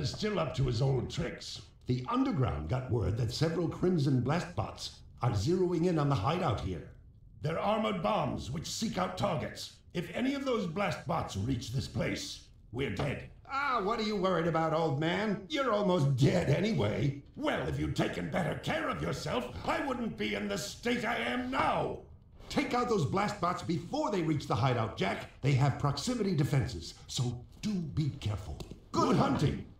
is still up to his old tricks. The Underground got word that several Crimson Blast bots are zeroing in on the hideout here. They're armored bombs which seek out targets. If any of those blast bots reach this place, we're dead. Ah, what are you worried about, old man? You're almost dead anyway. Well, if you'd taken better care of yourself, I wouldn't be in the state I am now. Take out those blast bots before they reach the hideout, Jak. They have proximity defenses, so do be careful. Good hunting!